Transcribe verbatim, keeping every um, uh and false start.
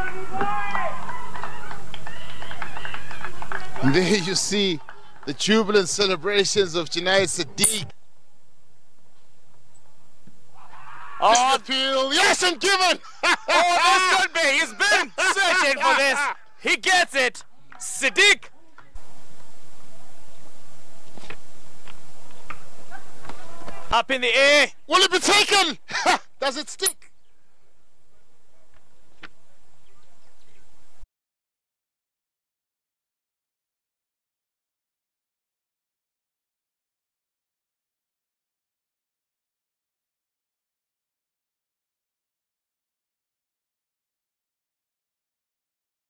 And there you see the jubilant celebrations of Junaid Siddique. Oh, appeal, yes, and given! Oh, this could be. He's been searching for this. He gets it. Siddique. Up in the air. Will it be taken? Does it stick?